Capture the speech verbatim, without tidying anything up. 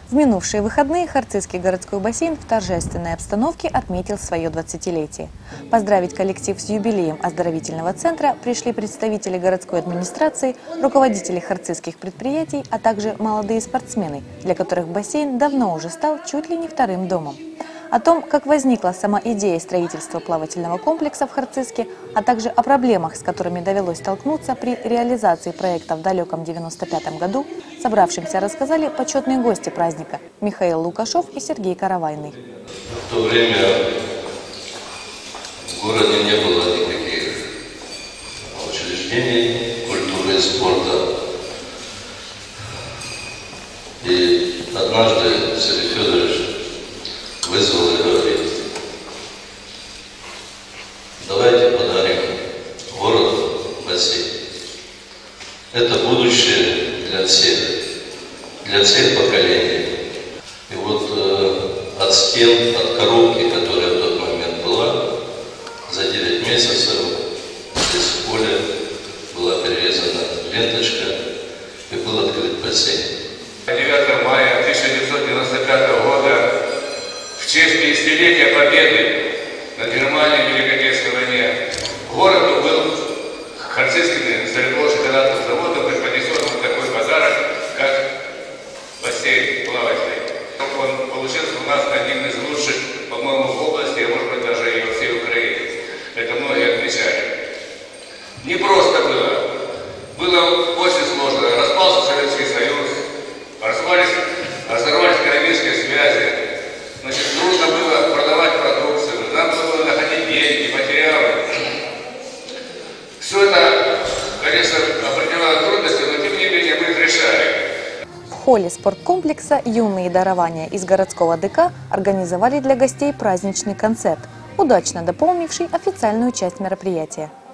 В минувшие выходные Харцизский городской бассейн в торжественной обстановке отметил свое двадцатилетие. Поздравить коллектив с юбилеем оздоровительного центра пришли представители городской администрации, руководители харцизских предприятий, а также молодые спортсмены, для которых бассейн давно уже стал чуть ли не вторым домом. О том, как возникла сама идея строительства плавательного комплекса в Харцизске, а также о проблемах, с которыми довелось столкнуться при реализации проекта в далеком девяносто пятом году, собравшимся рассказали почетные гости праздника Михаил Лукашов и Сергей Каравайный. В то время в городе не было никаких учреждений культуры и спорта. И однажды Сергей Федорович вызвал и говорит: давайте подарим городу бассейн. Это будущее для всех, для всех поколений. И вот э, от стен, от коробки, которая в тот момент была, за девять месяцев здесь в поле была перерезана ленточка и был открыт бассейн. девятого мая тысяча девятьсот девяносто пятого года в честь пятидесятилетия победы над Германией в Великой Отечественной войне городу был Харцизским стрелково-шоколадным заводом преподнесен вот такой подарок, как бассейн плавательный. Он получился у нас одним из лучших, по-моему, в области, а может быть даже и во всей Украине. Это многие отмечали. Не просто было. Было очень сложно. Распался Советский Союз, разорвались, разорвались экономические связи. Значит, трудно было продавать продукцию, нам было находить деньги, материалы. Все это, конечно, определяло трудности, но тем не менее мы их решали. В холле спорткомплекса юные дарования из городского ДК организовали для гостей праздничный концерт, удачно дополнивший официальную часть мероприятия.